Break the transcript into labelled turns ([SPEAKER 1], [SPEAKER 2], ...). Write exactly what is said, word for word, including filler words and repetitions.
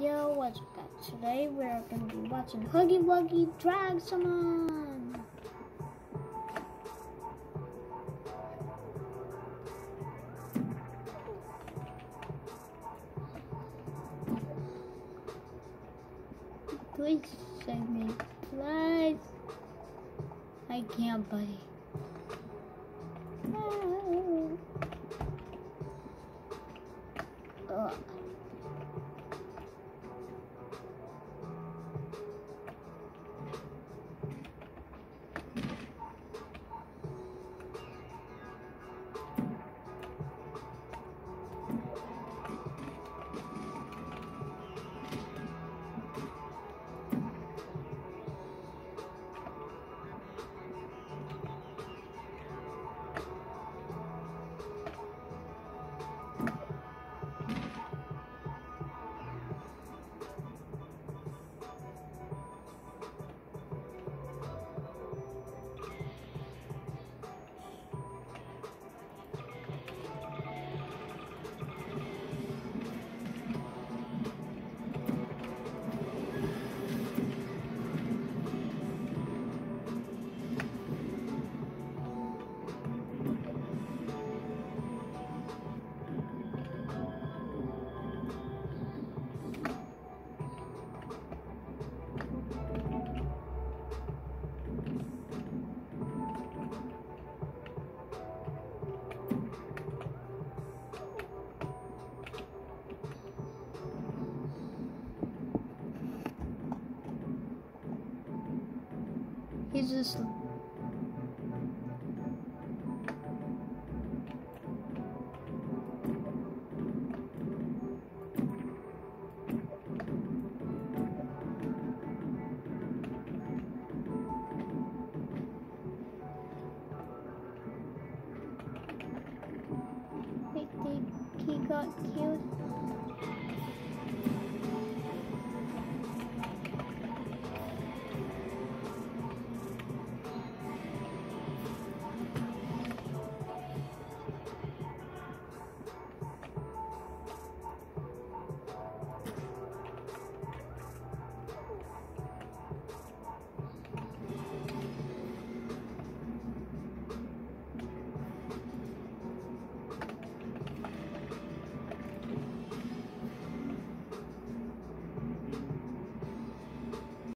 [SPEAKER 1] Yo, what's up guys? Today we're going to be watching Huggy Wuggy drag someone. Please save me, please. I can't, buddy. Ugh. He's just I think he got killed.